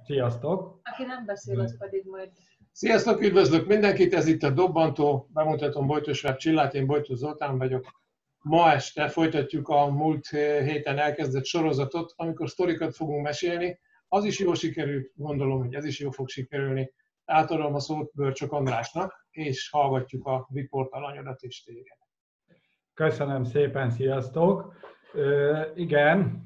Sziasztok! Aki nem beszél, az pedig majd... Sziasztok, üdvözlök mindenkit, ez itt a Dobbantó, bemutatom Bojtos Web Csillát, én Bojtos Zoltán vagyok. Ma este folytatjuk a múlt héten elkezdett sorozatot, amikor sztorikat fogunk mesélni. Az is jól sikerült, gondolom, hogy ez is jól fog sikerülni. Átadom a szót Börcsök Andrásnak, és hallgatjuk a riportalanyodat és téged. Köszönöm szépen, sziasztok! Igen,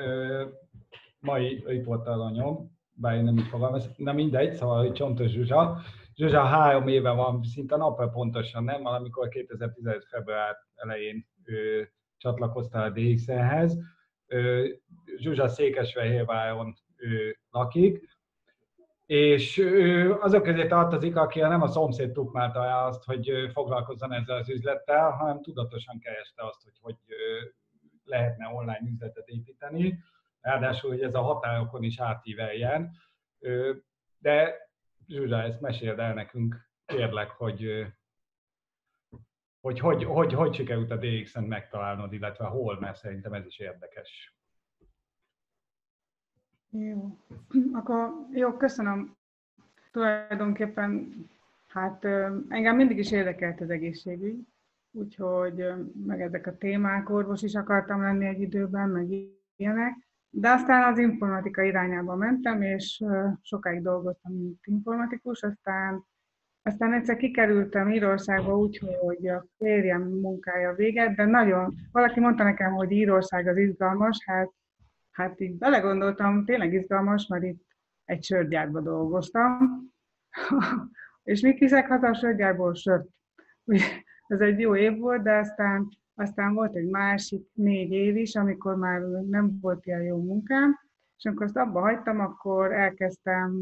mai riportalanyom, bár én nem így fogalmazom, de mindegy, szóval, hogy Csontos Zsuzsa. Zsuzsa 3 éve van, szinte napra pontosan, nem? Valamikor 2015. február elején csatlakoztál a DXN-hez. Zsuzsa Székesfehérváron lakik, és azok közé tartozik, aki nem a szomszéd tukmálta el azt, hogy foglalkozzon ezzel az üzlettel, hanem tudatosan kereste azt, hogy lehetne online üzletet építeni. Ráadásul, hogy ez a határokon is átíveljen. De Zsuzsa, ezt meséld el nekünk, kérlek, hogy sikerült a DXN-t megtalálnod, illetve hol, mert szerintem ez is érdekes. Jó, akkor jó, köszönöm. Tulajdonképpen, hát engem mindig is érdekelt az egészségügy, úgyhogy meg ezek a témák, orvos is akartam lenni egy időben, meg ilyenek, de aztán az informatika irányába mentem, és sokáig dolgoztam, mint informatikus, aztán egyszer kikerültem Írországba úgy, hogy a férjem munkája véget, de nagyon, valaki mondta nekem, hogy Írország az izgalmas, hát így belegondoltam, tényleg izgalmas, mert itt egy sörgyárban dolgoztam, és mit viszek haza a sörgyárból? Sört. Ez egy jó év volt, de aztán volt egy másik 4 év is, amikor már nem volt ilyen jó munkám, és amikor azt abba hagytam, akkor elkezdtem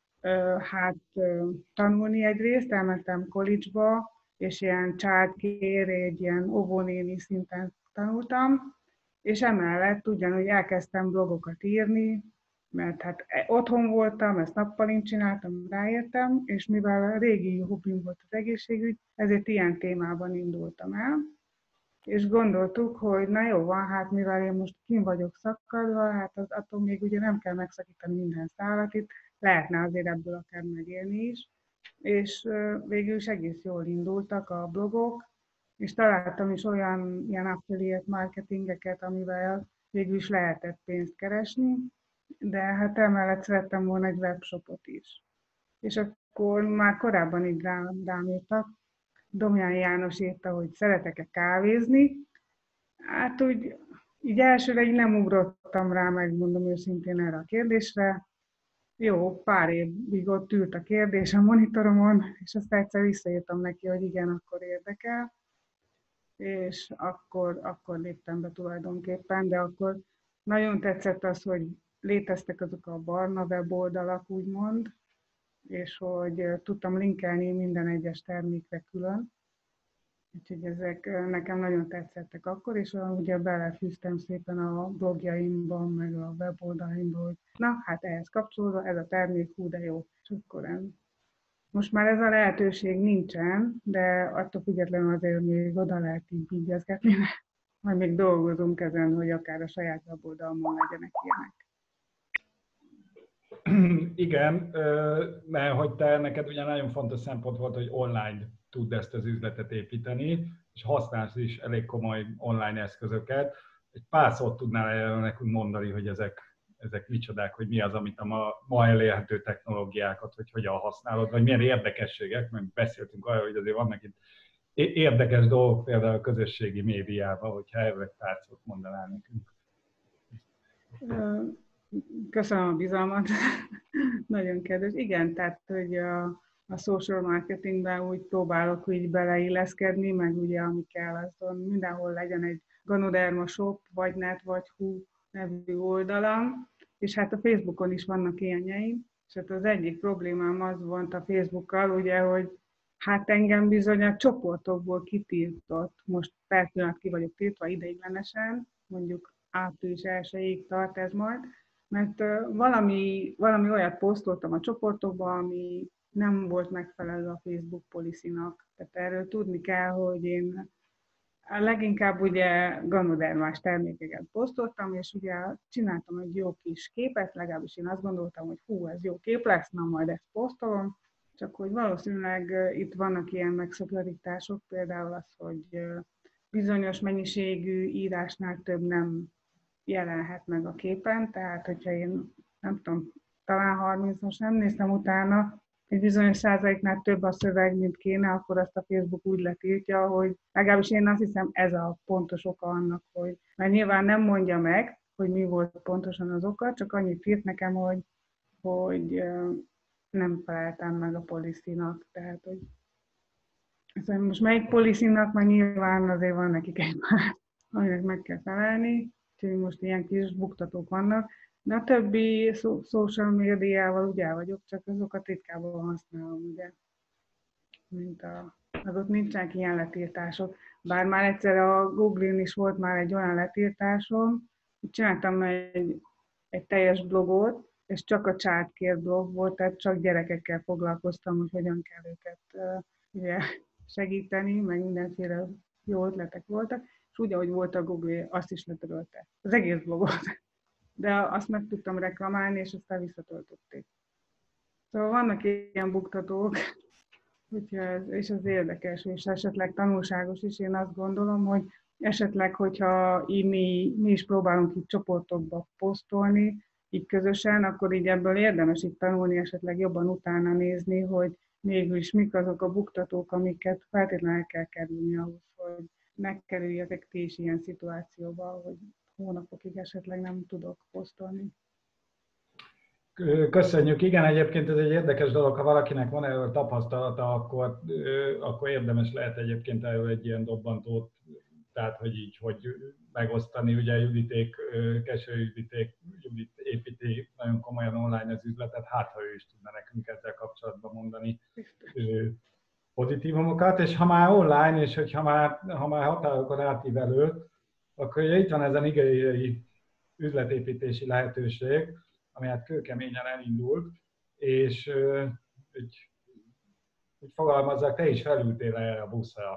tanulni egyrészt, elmentem college-ba, és ilyen childcare, egy ilyen óvónéni szinten tanultam, és emellett ugyanúgy elkezdtem blogokat írni, mert hát otthon voltam, ezt nappalint csináltam, ráértem, és mivel a régi hobbim volt az egészségügy, ezért ilyen témában indultam el, és gondoltuk, hogy na jó van, hát mivel én most kint vagyok szakadva, hát attól még ugye nem kell megszakítani minden szálat itt, lehetne azért ebből akár megélni is, és végül is egész jól indultak a blogok, és találtam is olyan ilyen affiliate marketingeket, amivel végül is lehetett pénzt keresni, de hát emellett szerettem volna egy webshopot is. És akkor már korábban így rám írtak, Domján János írta, hogy szeretek-e kávézni. Hát úgy így elsőre így nem ugrottam rá, megmondom őszintén erre a kérdésre. Jó, pár évig ott ült a kérdés a monitoromon, és aztán egyszer visszaírtam neki, hogy igen, akkor érdekel. És akkor léptem be tulajdonképpen, de akkor nagyon tetszett az, hogy léteztek azok a barna weboldalak, úgymond, és hogy tudtam linkelni minden egyes termékre külön. Úgyhogy ezek nekem nagyon tetszettek akkor, és ugye belefűztem szépen a blogjaimban, meg a weboldaimban, hogy na, hát ehhez kapcsolódva ez a termék, hú, de jó. És akkor most már ez a lehetőség nincsen, de attól függetlenül azért még oda lehet így ígyezgetni, majd még dolgozunk ezen, hogy akár a saját weboldalmon legyenek ilyenek. Igen, mert hogy neked ugye nagyon fontos szempont volt, hogy online tudd ezt az üzletet építeni, és használsz is elég komoly online eszközöket. Egy pár szót tudnál nekünk mondani, hogy ezek micsodák, hogy mi az, amit a ma elérhető technológiákat, hogy hogyan használod, vagy milyen érdekességek, mert beszéltünk arról, hogy azért vannak itt érdekes dolgok, például a közösségi médiában, hogyha erről egy pár szót mondanál nekünk. Köszönöm a bizalmat, nagyon kedves. Igen, tehát hogy a social marketingben úgy próbálok úgy beleilleszkedni, meg ugye ami kell, azon mindenhol legyen egy Ganoderma shop, vagy net, vagy hu nevű oldalam, és hát a Facebookon is vannak ilyenjeim, és hát az egyik problémám az volt a Facebookkal, ugye, hogy hát engem bizony a csoportokból kitiltott, most per pillanat ki vagyok tiltva ideiglenesen, mondjuk április 1-ig tart ez majd, mert valami olyat posztoltam a csoportokban, ami nem volt megfelelő a Facebook policy-nak. Tehát erről tudni kell, hogy én Leginkább ugye ganodermás termékeket posztoltam, és ugye csináltam egy jó kis képet, legalábbis én azt gondoltam, hogy hú, ez jó kép lesz, na majd ezt posztolom, csak hogy valószínűleg itt vannak ilyen megszakadítások, például az, hogy bizonyos mennyiségű írásnál több nem jelenhet meg a képen, tehát hogyha én nem tudom, talán 30, most nem néztem utána, egy bizonyos százaléknál több a szöveg, mint kéne, akkor azt a Facebook úgy letiltja, hogy legalábbis én azt hiszem ez a pontos oka annak, hogy mert nyilván nem mondja meg, hogy mi volt pontosan az oka, csak annyit írt nekem, hogy nem feleltem meg a policy-nak, tehát hogy szóval most melyik policy-nak, mert nyilván azért van nekik egy már, aminek meg kell felelni, úgyhogy most ilyen kis buktatók vannak, de a többi social médiával ugye el vagyok, csak azokat ritkábban használom, ugye, mint az ott nincsenek ilyen letiltások. Bár már egyszer a Google-in is volt már egy olyan letiltásom, hogy csináltam egy teljes blogot, és csak a csátkért blog volt, tehát csak gyerekekkel foglalkoztam, hogy hogyan kell őket ugye, segíteni, meg mindenféle jó ötletek voltak, és úgy, ahogy volt a Google, azt is letörölte. Az egész blogot. De azt meg tudtam reklamálni, és aztán visszatöltötték. Szóval vannak ilyen buktatók, és az érdekes, és esetleg tanulságos is. Én azt gondolom, hogy esetleg, hogyha mi is próbálunk itt csoportokba posztolni, így közösen, akkor így ebből érdemes itt tanulni, esetleg jobban utána nézni, hogy mégis mik azok a buktatók, amiket feltétlenül el kell kerülni ahhoz, hogy megkerüljetek ti is ilyen szituációba, hogy hónapokig esetleg nem tudok posztolni. Köszönjük. Igen, egyébként ez egy érdekes dolog, ha valakinek van erről tapasztalata, akkor érdemes lehet egyébként erről egy ilyen dobbantót, tehát hogy így, hogy megosztani. Ugye Kesső Judit építi nagyon komolyan online az üzletet, hát ha ő is tudna nekünk ezzel kapcsolatban mondani pozitívumokat, és ha már online, és hogyha ha már határokon átívelő, akkor itt van ez a nigériai üzletépítési lehetőség, ami hát kőkeményen elindult, és úgy fogalmazzak, te is felültél erre a buszra.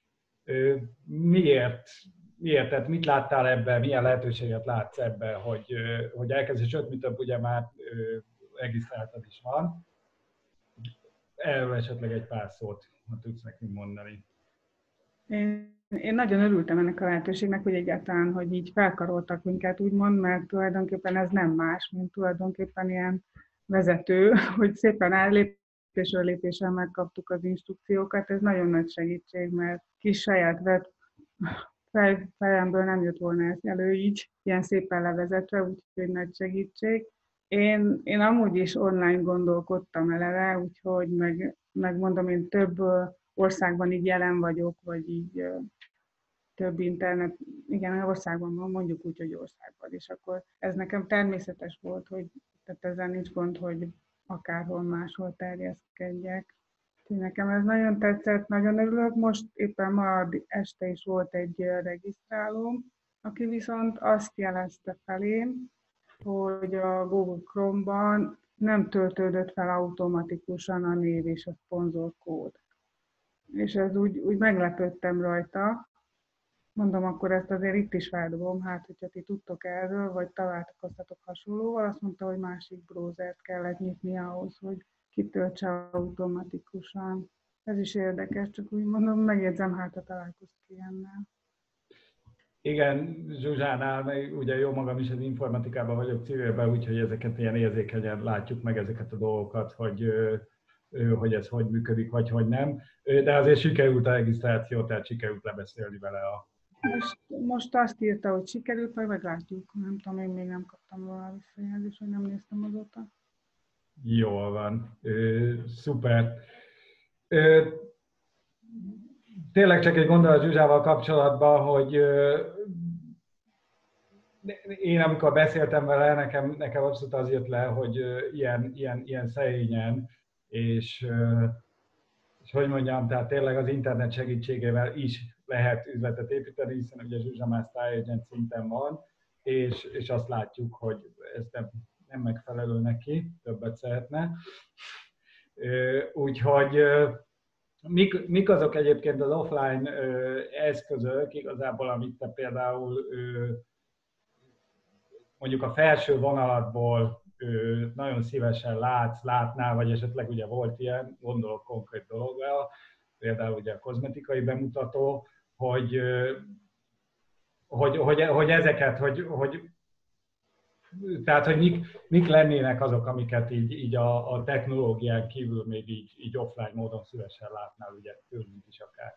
Miért? Tehát mit láttál ebben, milyen lehetőséget látsz ebben, hogy elkezdés, sőt, mi több, ugye már regisztráltad is van. Erről esetleg egy pár szót, ha tudsz nekünk mondani. Én nagyon örültem ennek a lehetőségnek, hogy egyáltalán, hogy így felkaroltak minket, úgymond, mert tulajdonképpen ez nem más, mint tulajdonképpen ilyen vezető, hogy szépen lépésről lépésre megkaptuk az instrukciókat. Ez nagyon nagy segítség, mert kis saját fejemből nem jött volna ez elő így, ilyen szépen levezetve, úgyhogy nagy segítség. Én amúgy is online gondolkodtam eleve, úgyhogy megmondom, én több országban így jelen vagyok, vagy így több internet, igen, országban van, mondjuk úgy, hogy országban, és akkor ez nekem természetes volt, hogy tehát ezzel nincs gond, hogy akárhol máshol terjeszkedjek. Nekem ez nagyon tetszett, nagyon örülök. Most éppen ma este is volt egy regisztrálóm, aki viszont azt jelezte felém, hogy a Google Chrome-ban nem töltődött fel automatikusan a név és a szponzorkód. És ez úgy meglepődtem rajta. Mondom, akkor ezt azért itt is feldobom, hát hogyha ti tudtok erről, vagy találkoztatok hasonlóval, azt mondta, hogy másik browsert kellett nyitni ahhoz, hogy kitöltse automatikusan. Ez is érdekes, csak úgy mondom, megjegyzem, hát ha találkoztok ilyennel. Igen, Zsuzsánál, ugye jó magam is az informatikában vagyok civilben, úgyhogy ezeket ilyen érzékenyen látjuk meg ezeket a dolgokat, hogy ez hogy működik, vagy hogy nem. De azért sikerült a regisztráció, tehát sikerült lebeszélni vele a... Most azt írta, hogy sikerült, majd meglátjuk. Nem tudom, én még nem kaptam róla visszajelzést, hogy nem néztem azóta. Jól van. Szuper. Tényleg csak egy gondolat Zsuzsával kapcsolatban, hogy én amikor beszéltem vele, nekem abszolút az jött le, hogy ilyen szerényen, és hogy mondjam, tehát tényleg az internet segítségével is lehet üzletet építeni, hiszen ugye Zsuzsa már Star Agent szinten van, és azt látjuk, hogy ez nem megfelelő neki, többet szeretne. Úgyhogy mik azok egyébként az offline eszközök igazából, amit te például mondjuk a felső vonalatból nagyon szívesen látnál, vagy esetleg ugye volt ilyen, gondolok konkrét dologra, például ugye a kozmetikai bemutató, hogy ezeket, tehát, hogy mik lennének azok, amiket így a technológián kívül még így offline módon szívesen látnál, ugye tőlünk is akár.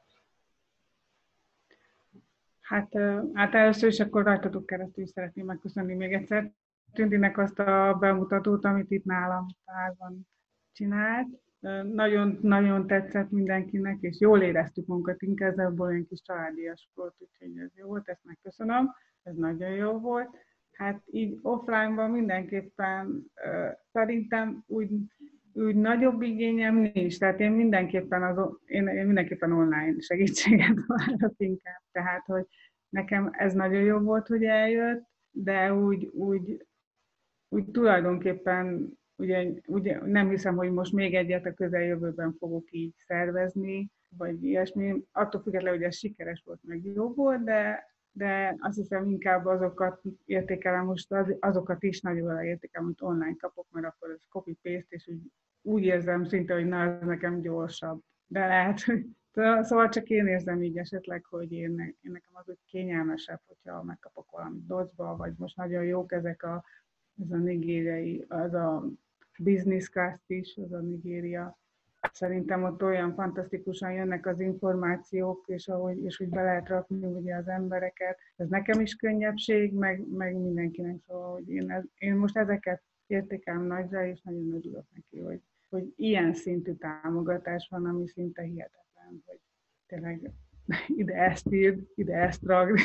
Hát először is akkor rajtatok keresztül szeretném megköszönni még egyszer Tündinek azt a bemutatót, amit itt nálam házban csinált. Nagyon tetszett mindenkinek, és jól éreztük magunkat, inkább ebből olyan kis családias volt, úgyhogy ez jó volt, ezt megköszönöm, ez nagyon jó volt. Hát így offline-ban mindenképpen szerintem úgy nagyobb igényem nincs, tehát én mindenképpen online segítséget várok inkább, tehát hogy nekem ez nagyon jó volt, hogy eljött, de úgy tulajdonképpen ugye nem hiszem, hogy most még egyet a közeljövőben fogok így szervezni, vagy ilyesmi. Attól függetlenül, hogy ez sikeres volt, meg jó volt, de azt hiszem inkább azokat értékelem most, azokat is nagyon értékelem, amit online kapok, mert akkor ez copy-paste, és úgy érzem szinte, hogy na, ez nekem gyorsabb. De lehet, hogy szóval csak én érzem így esetleg, hogy nekem az úgy kényelmesebb, hogyha megkapok valamit docba, vagy most nagyon jók ez a nigériai, az a business class is, az a Nigéria. Szerintem ott olyan fantasztikusan jönnek az információk, és hogy be lehet rakni ugye az embereket. Ez nekem is könnyebbség, meg mindenkinek. Szóval, hogy én most ezeket értékelem nagyra, és nagyon örülök neki, hogy ilyen szintű támogatás van, ami szinte hihetetlen, hogy tényleg ide ezt írd, ide ezt ragd.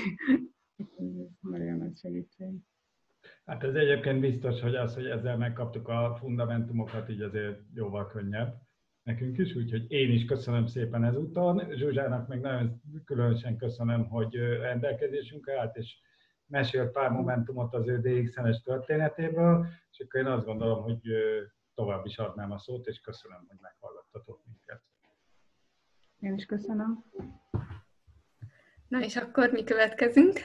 Nagyon nagy segítség. Hát ez egyébként biztos, hogy ezzel megkaptuk a fundamentumokat, így azért jóval könnyebb nekünk is, úgyhogy én is köszönöm szépen ezúton. Zsuzsának még nagyon különösen köszönöm, hogy rendelkezésünkre állt, és mesélt pár momentumot az ő DXN-es történetéből, és akkor én azt gondolom, hogy tovább is adnám a szót, és köszönöm, hogy meghallgattatok minket. Én is köszönöm. Na és akkor mi következünk?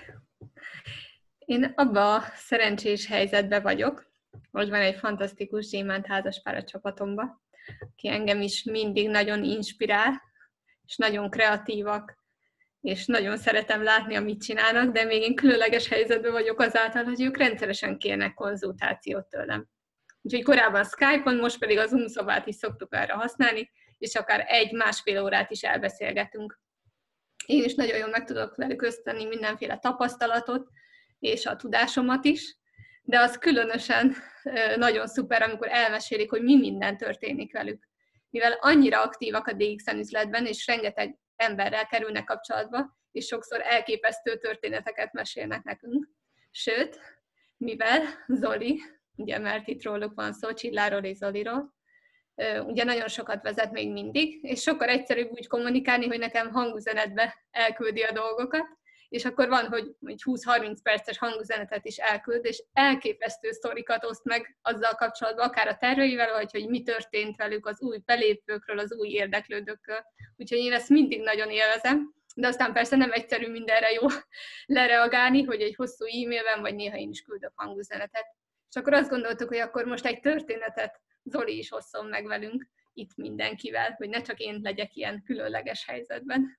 Én abban a szerencsés helyzetben vagyok, hogy van egy fantasztikus gyémánt házaspár a csapatomban, aki engem is mindig nagyon inspirál, és nagyon kreatívak, és nagyon szeretem látni, amit csinálnak, de még én különleges helyzetben vagyok azáltal, hogy ők rendszeresen kérnek konzultációt tőlem. Úgyhogy korábban Skype-on, most pedig a Zoom szobát is szoktuk erre használni, és akár 1-1,5 órát is elbeszélgetünk. Én is nagyon jól meg tudok velük osztani mindenféle tapasztalatot, és a tudásomat is, de az különösen nagyon szuper, amikor elmesélik, hogy mi minden történik velük. Mivel annyira aktívak a DXN üzletben, és rengeteg emberrel kerülnek kapcsolatba, és sokszor elképesztő történeteket mesélnek nekünk. Sőt, mivel Zoli, ugye mert itt róluk van szó, Csilláról és Zoliról, ugye nagyon sokat vezet még mindig, és sokkal egyszerűbb úgy kommunikálni, hogy nekem hangüzenetbe elküldi a dolgokat, és akkor van, hogy 20-30 perces hangüzenetet is elküld, és elképesztő sztorikat oszt meg azzal kapcsolatban, akár a terveivel, vagy hogy mi történt velük az új belépőkről, az új érdeklődőkről. Úgyhogy én ezt mindig nagyon élvezem, de aztán persze nem egyszerű mindenre jó lereagálni, hogy egy hosszú e-mailben, vagy néha én is küldök hangüzenetet. És akkor azt gondoltuk, hogy akkor most egy történetet Zoli is hosszon meg velünk itt mindenkivel, hogy ne csak én legyek ilyen különleges helyzetben.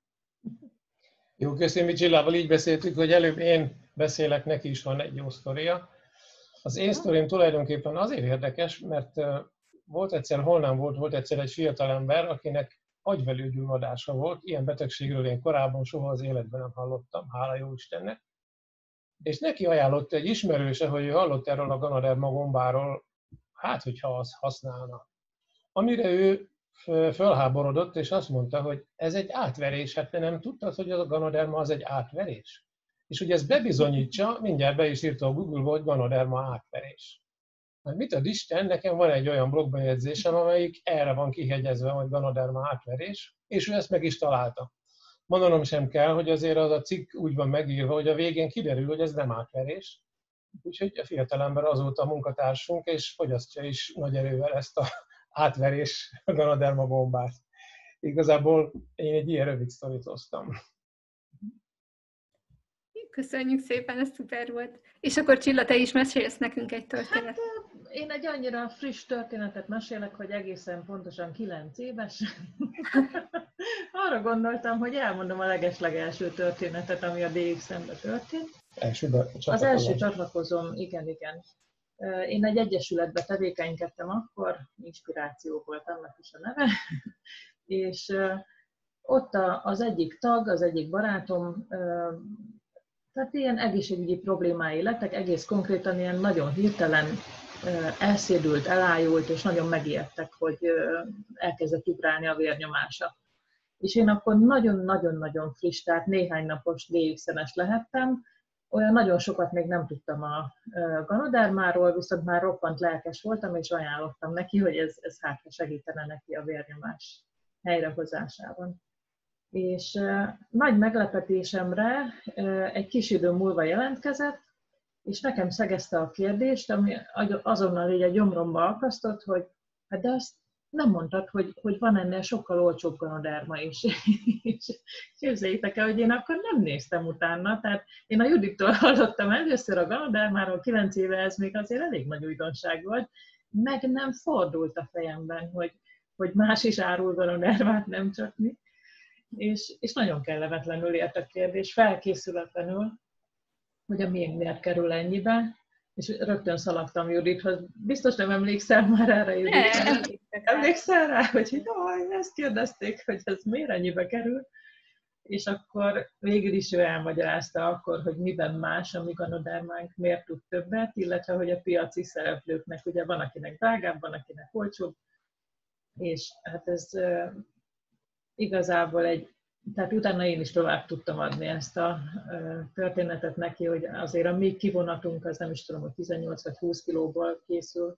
Jó, köszönjük, Csillával így beszéltük, hogy előbb én beszélek, neki is van egy jó sztoria. Az én sztorim tulajdonképpen azért érdekes, mert volt egyszer egy fiatalember, akinek agyvelőgyulladása volt, ilyen betegségről én korábban soha az életben nem hallottam, hála jó Istennek. És neki ajánlott egy ismerőse, hogy ő hallott erről a Ganoderma gombáról, hát hogyha azt használna. Amire ő fölháborodott, és azt mondta, hogy ez egy átverés, hát te nem tudtad, hogy a Ganoderma az egy átverés? És hogy ezt bebizonyítsa, mindjárt be is írta a Google-ba, hogy Ganoderma átverés. Hát mit ad Isten, nekem van egy olyan blogbejegyzésem, amelyik erre van kihegyezve, hogy Ganoderma átverés, és ő ezt meg is találta. Mondanom sem kell, hogy azért az a cikk úgy van megírva, hogy a végén kiderül, hogy ez nem átverés. Úgyhogy a fiatalember azóta a munkatársunk, és fogyasztja is nagy erővel ezt a átverés Ganoderma bombát. igazából én egy ilyen rövid sztorit hoztam. Köszönjük szépen, ez szuper volt. És akkor Csilla, te is mesélsz nekünk egy történetet. Hát én egy annyira friss történetet mesélek, hogy egészen pontosan 9 éves. Arra gondoltam, hogy elmondom a legeslegelső történetet, ami a DXN-ben történt. Az első csatlakozom, igen. Én egy egyesületbe tevékenykedtem akkor, Inspiráció volt annak is a neve, és ott az egyik tag, az egyik barátom, tehát ilyen egészségügyi problémái lettek, egész konkrétan ilyen nagyon hirtelen elszédült, elájult, és nagyon megijedtek, hogy elkezdett ugrálni a vérnyomása. És én akkor nagyon-nagyon-nagyon friss, tehát néhány napos DXN-es lehettem, olyan nagyon sokat még nem tudtam a ganodermáról, viszont már roppant lelkes voltam, és ajánlottam neki, hogy ez hát segítene neki a vérnyomás helyrehozásában. És nagy meglepetésemre egy kis idő múlva jelentkezett, és nekem szegezte a kérdést, ami azonnal így a gyomromba akasztott, hogy hát de azt nem mondtad, hogy van ennél sokkal olcsóbb ganoderma is. És képzeljétek el, hogy én akkor nem néztem utána, tehát én a Judittól hallottam először a ganodermáról, 9 éve ez még azért elég nagy újdonság volt, meg nem fordult a fejemben, hogy más is árul ganodermát, nem csak mi. És nagyon kellemetlenül ért a kérdés, felkészületlenül, hogy a miért kerül ennyibe, és rögtön szaladtam Judithoz. Biztos nem emlékszel már erre, Judit? Emlékszel rá, hogy ezt kérdezték, hogy ez miért ennyibe kerül? És akkor végül is ő elmagyarázta akkor, hogy miben más a mi ganodermánk, miért tud többet, illetve hogy a piaci szereplőknek ugye van, akinek drágább, van, akinek olcsóbb, és hát ez igazából tehát utána én is tovább tudtam adni ezt a történetet neki, hogy azért a mi kivonatunk, az nem is tudom, hogy 18 vagy 20 kilóból készül.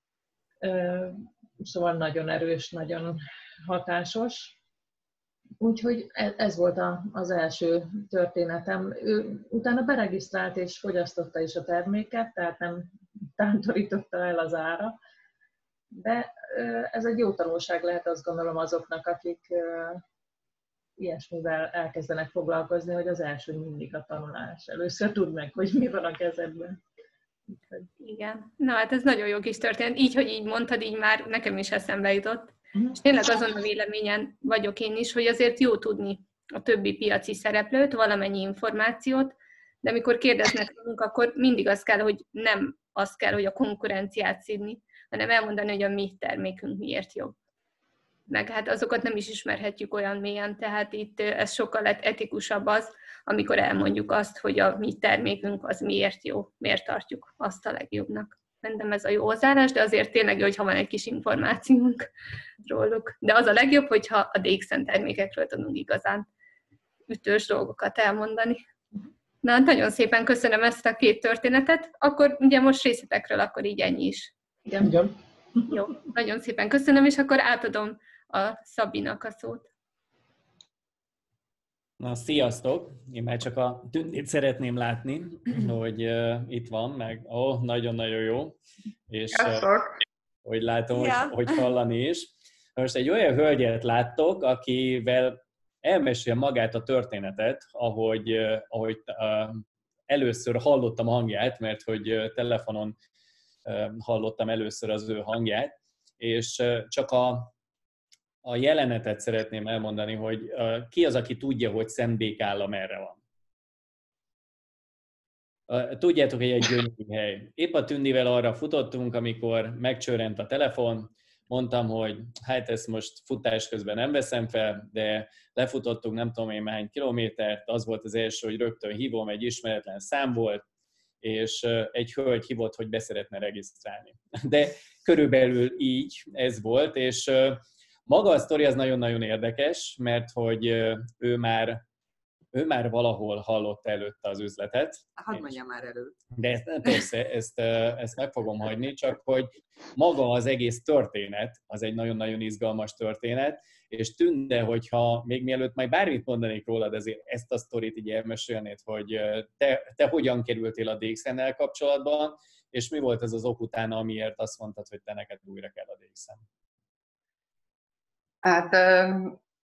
Szóval nagyon erős, nagyon hatásos. Úgyhogy ez volt az első történetem. Ő utána beregisztrált és fogyasztotta is a terméket, tehát nem tántorította el az ára. De ez egy jó tanulság lehet, azt gondolom azoknak, akik ilyesmivel elkezdenek foglalkozni, hogy az első mindig a tanulás. Először tudd meg, hogy mi van a kezedben. Igen. Na hát ez nagyon jó kis történet. Így, hogy így mondtad, így már nekem is eszembe jutott. És tényleg azon a véleményen vagyok én is, hogy azért jó tudni a többi piaci szereplőt, valamennyi információt, de amikor kérdeznek rólunk, akkor mindig az kell, hogy nem az kell, hogy a konkurenciát szídni, hanem elmondani, hogy a mi termékünk miért jobb. Meg hát azokat nem is ismerhetjük olyan mélyen, tehát itt ez sokkal etikusabb az, amikor elmondjuk azt, hogy a mi termékünk az miért jó, miért tartjuk azt a legjobbnak. Szerintem ez a jó hozzáállás, de azért tényleg jó, hogyha van egy kis információnk róluk. De az a legjobb, hogyha a DXN termékekről tudunk igazán ütős dolgokat elmondani. Na, nagyon szépen köszönöm ezt a két történetet. Akkor ugye most részletekről akkor így ennyi is. Igen. Jó, nagyon szépen köszönöm, és akkor átadom a Szabinak a szót. Na, sziasztok! Én már csak a Tündét szeretném látni, hogy itt van, meg nagyon-nagyon jó, és hogy látom, hogy hallani is. Most egy olyan hölgyet láttok, akivel elmesél magát a történetet, ahogy először hallottam a hangját, mert hogy telefonon hallottam először az ő hangját, és csak a jelenetet szeretném elmondani, hogy ki az, aki tudja, hogy Szentbékálla merre van. Tudjátok, hogy egy gyönyörű hely. Épp a Tündivel arra futottunk, amikor megcsörrent a telefon, mondtam, hogy hát ezt most futás közben nem veszem fel, de lefutottunk nem tudom én hány kilométert, az volt az első, hogy rögtön hívom, egy ismeretlen szám volt, és egy hölgy hívott, hogy be szeretne regisztrálni. De körülbelül így ez volt, és maga a sztori az nagyon-nagyon érdekes, mert hogy ő már valahol hallotta előtte az üzletet. Hadd mondjam már előtt. De persze, ezt meg fogom hagyni, csak hogy maga az egész történet, az egy nagyon-nagyon izgalmas történet, és Tünde, hogyha még mielőtt majd bármit mondanék rólad, ezért ezt a sztorit így elmesélnéd, hogy te hogyan kerültél a DXN-nel kapcsolatban, és mi volt ez az ok utána, amiért azt mondtad, hogy te neked újra kell a DXN? Hát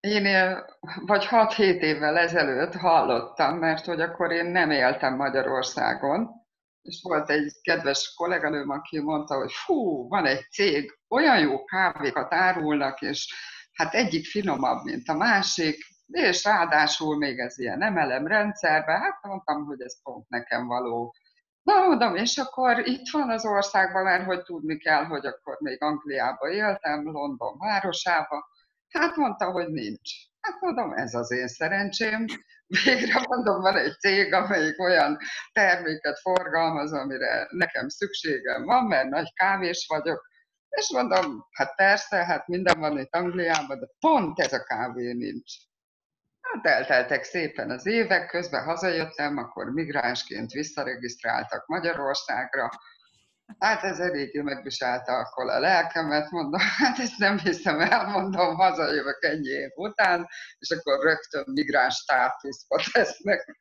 Én vagy 6-7 évvel ezelőtt hallottam, mert hogy akkor én nem éltem Magyarországon, és volt egy kedves kolléganőm, aki mondta, hogy fú, van egy cég, olyan jó kávékat árulnak, és hát egyik finomabb, mint a másik, és ráadásul még ez ilyen emelemrendszerben, hát mondtam, hogy ez pont nekem való. Na, mondom, és akkor itt van az országban, mert hogy tudni kell, hogy akkor még Angliában éltem, London városába. Hát mondta, hogy nincs. Hát mondom, ez az én szerencsém. Végre mondom, van egy cég, amelyik olyan terméket forgalmaz, amire nekem szükségem van, mert nagy kávés vagyok. És mondom, hát persze, hát minden van itt Angliában, de pont ez a kávé nincs. Hát elteltek szépen az évek, közben hazajöttem, akkor migránsként visszaregisztráltak Magyarországra. Hát ez eléggé megviselte akkor a lelkemet, mondom, hát ezt nem hiszem el, mondom, hazajövök ennyi év után, és akkor rögtön migráns státuszba tesznek.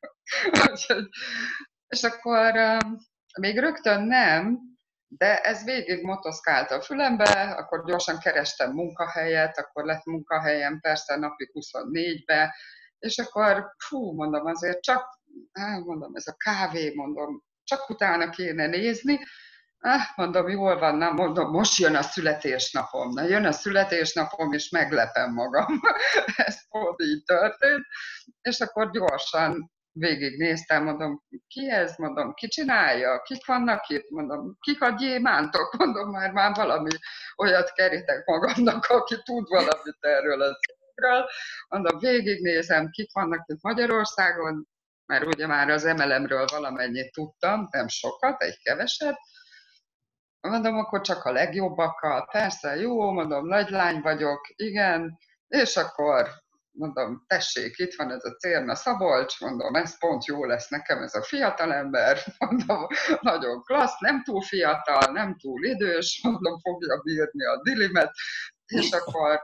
És akkor még rögtön nem, de ez végig motoszkált a fülembe, akkor gyorsan kerestem munkahelyet, akkor lett munkahelyem persze napi 24-be, és akkor mondom, azért csak, mondom, ez a kávé, mondom, csak utána kéne nézni, mondom, jól van, na, mondom, most jön a születésnapom. Na, jön a születésnapom, és meglepem magam. Ez pont így történt. És akkor gyorsan végignéztem, mondom, ki ez, mondom, ki csinálja, kik vannak itt, mondom, kik a gyémántok, mondom, már valami olyat kerítek magamnak, aki tud valamit erről az évről. Mondom, végignézem, kik vannak itt Magyarországon, mert ugye már az emelemről valamennyit tudtam, nem sokat, egy keveset. Mondom, akkor csak a legjobbakkal, persze, jó, mondom, nagy lány vagyok, igen, és akkor mondom, tessék, itt van ez a Cérna Szabolcs, mondom, ez pont jó lesz nekem, ez a fiatalember, mondom, nagyon klassz, nem túl fiatal, nem túl idős, mondom, fogja bírni a dilimet, és akkor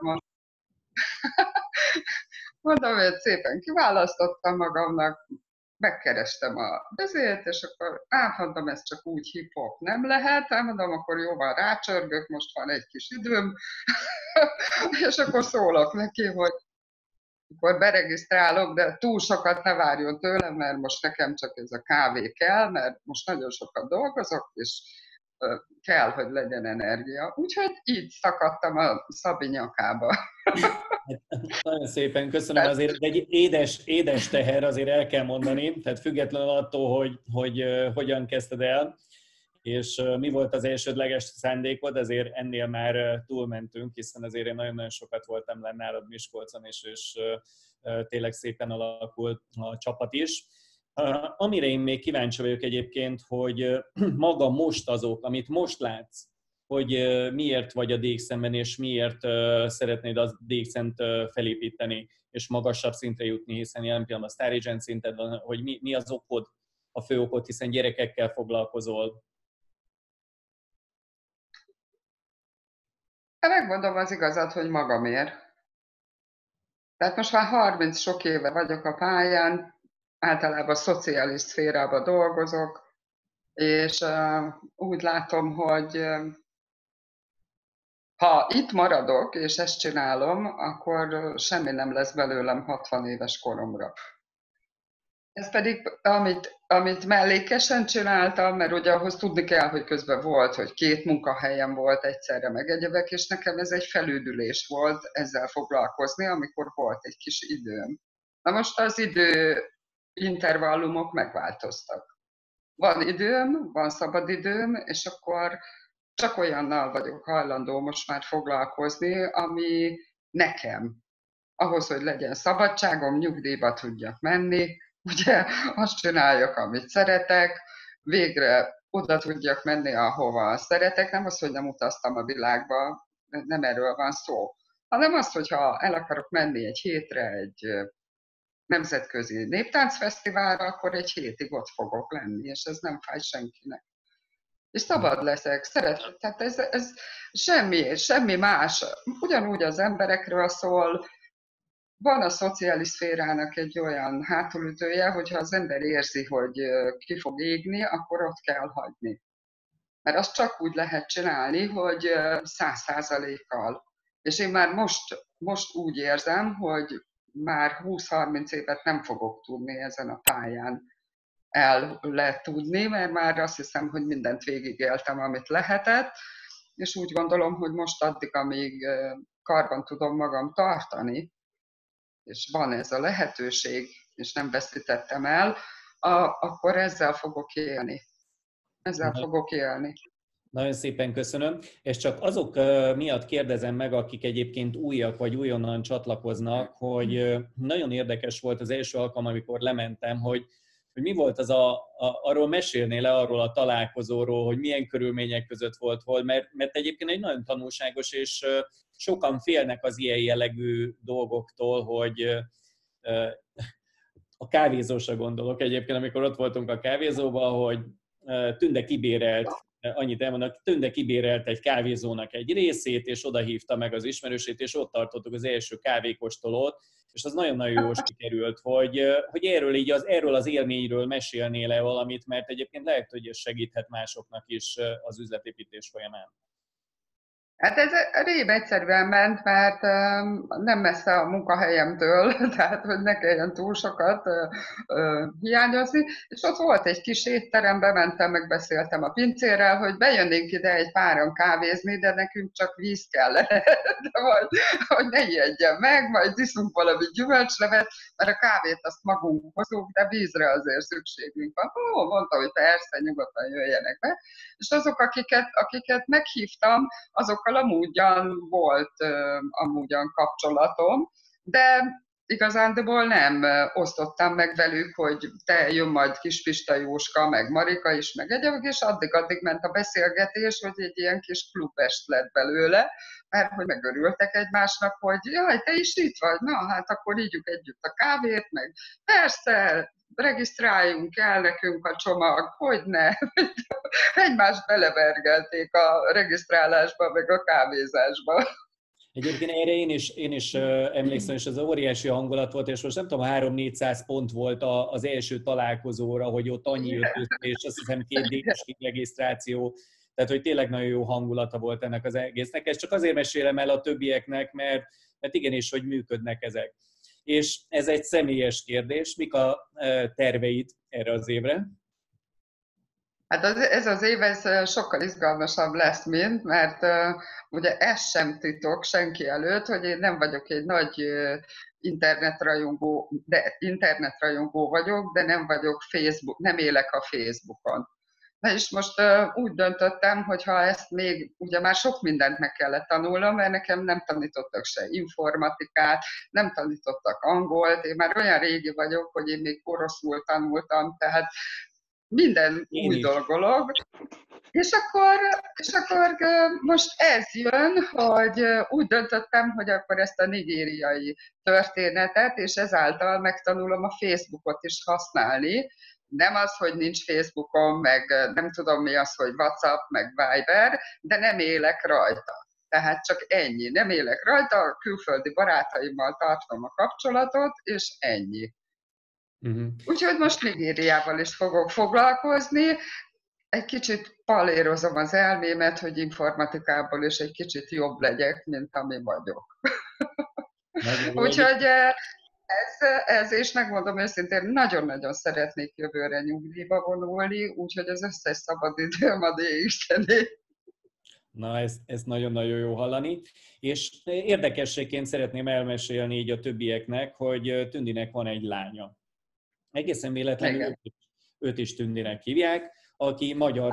mondom, hogy szépen kiválasztottam magamnak, megkerestem a vezért, és akkor mondom, ez csak úgy hip-hop nem lehet, mondom, akkor jóval rácsörgök, most van egy kis időm, és akkor szólok neki, hogy akkor beregisztrálok, de túl sokat ne várjon tőlem, mert most nekem csak ez a kávé kell, mert most nagyon sokat dolgozok, és kell, hogy legyen energia. Úgyhogy így szakadtam a Szabi nyakába. Nagyon szépen köszönöm, azért egy édes teher, azért el kell mondani, tehát függetlenül attól, hogy hogyan kezdted el, és mi volt az elsődleges szándékod, azért ennél már túlmentünk, hiszen azért én nagyon-nagyon sokat voltam lenne nálad Miskolcon, és tényleg szépen alakult a csapat is. Amire én még kíváncsi vagyok egyébként, hogy maga most azok, amit most látsz, hogy miért vagy a DXM-ben, és miért szeretnéd a DXM-t felépíteni, és magasabb szintre jutni, hiszen jelen pillanatban a Star Agent szinted van, hogy mi az okod, a fő okod, hiszen gyerekekkel foglalkozol. Megmondom az igazat, hogy magamért. Tehát most már 30 sok éve vagyok a pályán, általában szociális szférában dolgozok, és úgy látom, hogy ha itt maradok, és ezt csinálom, akkor semmi nem lesz belőlem 60 éves koromra. Ez pedig, amit mellékesen csináltam, mert ugye ahhoz tudni kell, hogy közben volt, hogy 2 munkahelyem volt egyszerre meg egyebek, és nekem ez egy felüdülés volt ezzel foglalkozni, amikor volt egy kis időm. Na most az idő intervallumok megváltoztak. Van időm, van szabad időm, és akkor csak olyannal vagyok hajlandó most már foglalkozni, ami nekem. Ahhoz, hogy legyen szabadságom, nyugdíjba tudjak menni, ugye azt csináljak, amit szeretek, végre oda tudjak menni, ahova szeretek. Nem az, hogy nem utaztam a világba, nem erről van szó, hanem az, hogyha el akarok menni egy hétre egy nemzetközi néptáncfesztiválra, akkor egy hétig ott fogok lenni, és ez nem fáj senkinek. És szabad leszek, szeretek. Tehát ez semmi más. Ugyanúgy az emberekről szól. Van a szociális szférának egy olyan hátulütője, hogyha az ember érzi, hogy ki fog égni, akkor ott kell hagyni. Mert azt csak úgy lehet csinálni, hogy 100%-kal. És én már most most úgy érzem, hogy már 20-30 évet nem fogok tudni ezen a pályán letudni, mert már azt hiszem, hogy mindent végigéltem, amit lehetett, és úgy gondolom, hogy most addig, amíg karban tudom magam tartani, és van ez a lehetőség, és nem veszítettem el, akkor ezzel fogok élni. Ezzel fogok élni. Nagyon szépen köszönöm, és csak azok miatt kérdezem meg, akik egyébként újak vagy újonnan csatlakoznak, hogy nagyon érdekes volt az első alkalom, amikor lementem, hogy mi volt az arról mesélnél le, arról a találkozóról, hogy milyen körülmények között volt hol, mert egyébként egy nagyon tanulságos, és sokan félnek az ilyen jellegű dolgoktól, hogy a kávézósra gondolok egyébként, amikor ott voltunk a kávézóban, hogy Tünde kibérelt, annyit elmondok, Tünde kibérelt egy kávézónak egy részét, és oda hívta meg az ismerősét, és ott tartottuk az első kávékóstolót, és az nagyon-nagyon jól sikerült, hogy erről az élményről mesélnél-e valamit, mert egyébként lehet, hogy ez segíthet másoknak is az üzletépítés folyamán. Hát ez rém egyszerűen ment, mert nem messze a munkahelyemtől, tehát hogy ne kelljen túl sokat hiányozni, és ott volt egy kis étterem, bementem, megbeszéltem a pincérrel, hogy bejönnénk ide egy páran kávézni, de nekünk csak víz kellene, hogy ne ijedjen meg, majd iszunk valami gyümölcslevet, mert a kávét azt magunk hozunk, de vízre azért szükségünk van. Mondta, hogy persze, nyugodtan jöjjenek be, és azok, akiket meghívtam, azokkal amúgyan volt kapcsolatom, de igazándiból nem osztottam meg velük, hogy te jön majd Kispista Jóska, meg Marika is, meg egyébként, és addig ment a beszélgetés, hogy egy ilyen kis klubest lett belőle, mert hogy megörültek egymásnak, hogy jaj, te is itt vagy, na hát akkor ígyük együtt a kávét, meg persze, regisztráljunk el nekünk a csomag, hogyne. Egymást belevergelték a regisztrálásba, meg a kávézásba. Egyébként erre én is emlékszem, és ez óriási hangulat volt, és most nem tudom, 300-400 pont volt az első találkozóra, hogy ott annyi jött össze, és azt hiszem 2 díjas regisztráció, tehát hogy tényleg nagyon jó hangulata volt ennek az egésznek. Ezt csak azért mesélem el a többieknek, mert igenis, hogy működnek ezek. És ez egy személyes kérdés, mik a terveid erre az évre? Hát ez az év ez sokkal izgalmasabb lesz, mert ugye ez sem titok senki előtt, hogy én nem vagyok egy nagy internetrajongó vagyok, de nem vagyok nem élek a Facebookon. Na és most úgy döntöttem, hogy ha ezt még, ugye már sok mindent meg kellett tanulnom, mert nekem nem tanítottak se informatikát, nem tanítottak angolt, én már olyan régi vagyok, hogy én még oroszul tanultam, tehát minden új dolog. És akkor most ez jön, hogy úgy döntöttem, hogy akkor ezt a nigériai történetet, és ezáltal megtanulom a Facebookot is használni. Nem az, hogy nincs Facebookom, meg nem tudom mi az, hogy WhatsApp, meg Viber, de nem élek rajta. Tehát csak ennyi. Nem élek rajta, a külföldi barátaimmal tartom a kapcsolatot, és ennyi. Úgyhogy most Nigériával is fogok foglalkozni. Egy kicsit palérozom az elmémet, hogy informatikából is egy kicsit jobb legyek, mint ami vagyok. Úgyhogy ez, és megmondom őszintén, nagyon-nagyon szeretnék jövőre nyugdíjba vonulni, úgyhogy az összes szabadidőm a D-isteni. Na, ezt nagyon-nagyon jó hallani. És érdekességként szeretném elmesélni így a többieknek, hogy Tündinek van egy lánya. Egészen véletlenül őt is Tündinek hívják, aki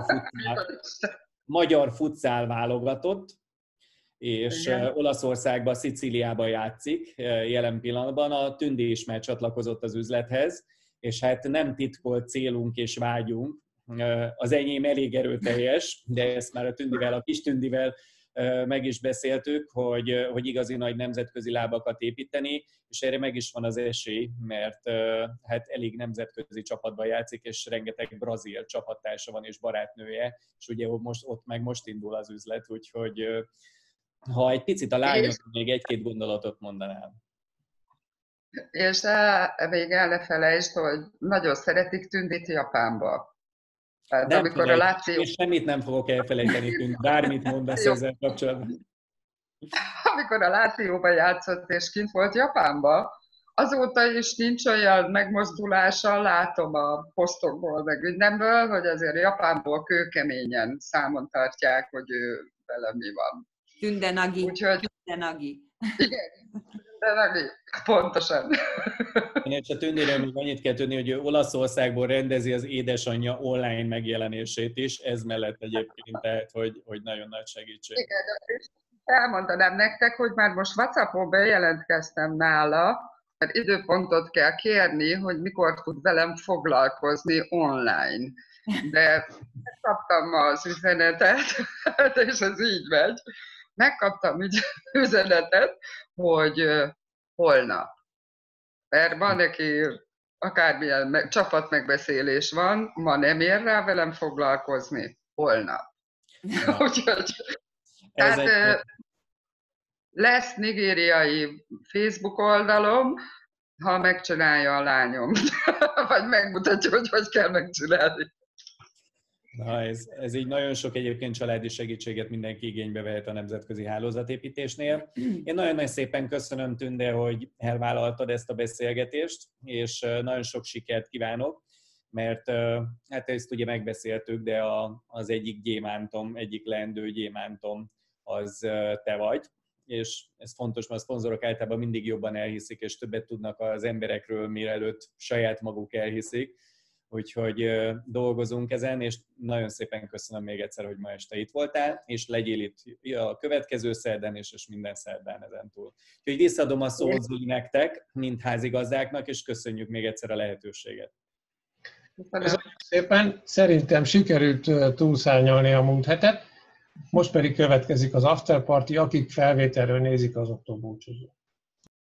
magyar futszál válogatott, és Olaszországban, Szicíliában játszik jelen pillanatban. A Tündi is már csatlakozott az üzlethez, és hát nem titkolt célunk és vágyunk. Az enyém elég erőteljes, de ezt már a kis Tündivel meg is beszéltük, hogy igazi nagy nemzetközi lábakat építeni, és erre meg is van az esély, mert hát elég nemzetközi csapatban játszik, és rengeteg brazil csapattársa van és barátnője, és ugye most indul az üzlet, úgyhogy ha egy picit a lányok még egy-két gondolatot mondanám. És még el ne felejtsd, hogy nagyon szeretik Tündit Japánba. Tehát nem amikor a Láció... És semmit nem fogok elfelejteni, bármit mondasz ezzel kapcsolatban. amikor a Lációban játszott és kint volt Japánban, azóta is nincs olyan megmozdulása, látom a posztokból, meg mindenből, hogy azért Japánból kőkeményen számon tartják, hogy ő vele mi van. Tündenagi. Úgyhogy, Tündenagi. igen, Tündenagi, pontosan. Én csak Tündiről még annyit kell tudni, hogy ő Olaszországból rendezi az édesanyja online megjelenését is, ez mellett egyébként, tehát, hogy nagyon nagy segítség. Igen, és elmondanám nektek, hogy már most WhatsAppon bejelentkeztem nála, mert időpontot kell kérni, hogy mikor tud velem foglalkozni online. De megkaptam az üzenetet, és ez így megy. Megkaptam üzenetet, hogy holnap. Mert van neki akármilyen csapatmegbeszélés van, ma nem ér rá velem foglalkozni, holnap. Úgyhogy, tehát lesz nigériai Facebook oldalom, ha megcsinálja a lányom, vagy megmutatja, hogy kell megcsinálni. Na, ez így nagyon sok egyébként családi segítséget mindenki igénybe vehet a nemzetközi hálózatépítésnél. Én nagyon szépen köszönöm, Tünde, hogy elvállaltad ezt a beszélgetést, és nagyon sok sikert kívánok, mert hát ezt ugye megbeszéltük, de az egyik gyémántom, egyik leendő gyémántom az te vagy, és ez fontos, mert a szponzorok általában mindig jobban elhiszik, és többet tudnak az emberekről, mielőtt saját maguk elhiszik. Úgyhogy dolgozunk ezen, és nagyon szépen köszönöm még egyszer, hogy ma este itt voltál, és legyél itt a következő szerdán és minden szerdán ezentúl. Úgyhogy visszadom a szót Zoli nektek, mint házigazdáknak, és köszönjük még egyszer a lehetőséget. Köszönöm szépen, szerintem sikerült túlszárnyalni a múlt hetet, most pedig következik az afterparty, akik felvételről nézik, azoktól búcsúzó.